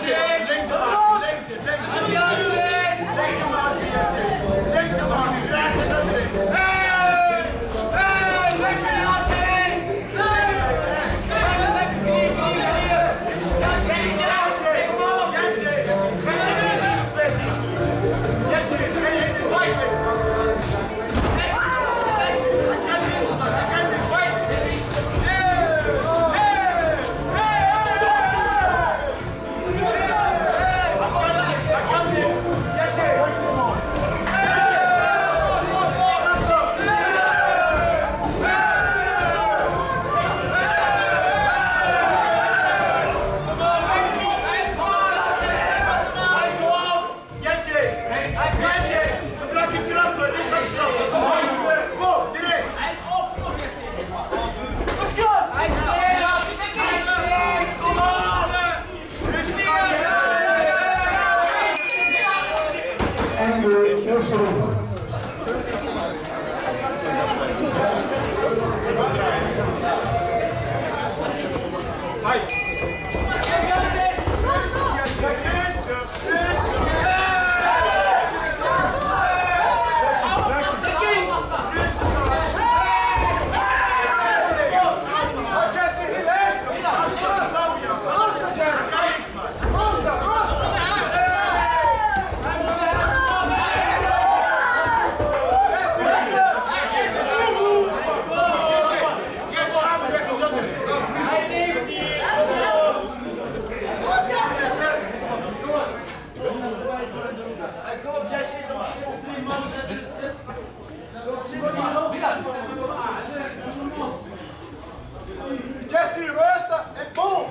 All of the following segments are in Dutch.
Jesse, rustig en boom!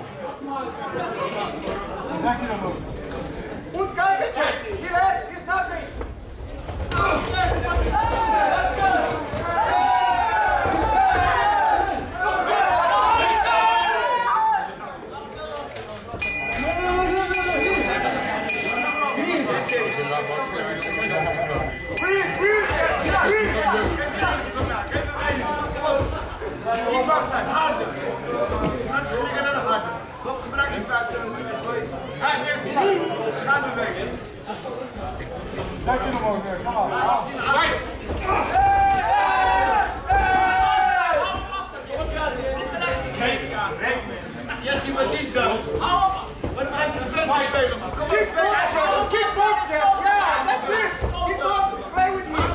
Goed kijken, Jesse. Relax, is nothing. Jesse, wat is dat? Wat is het spel spelen, man? Kickbox, yes, yeah, that's it. Kickbox, play with me.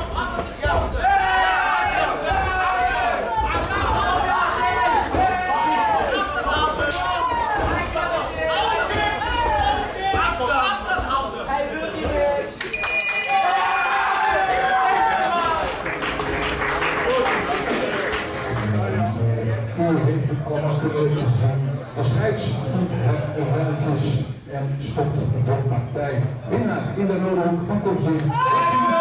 Heeft het allemaal geleden zijn. De scheidsrechter het eventjes en stopt de partij. Winnaar in de rode hoek van Kopzin.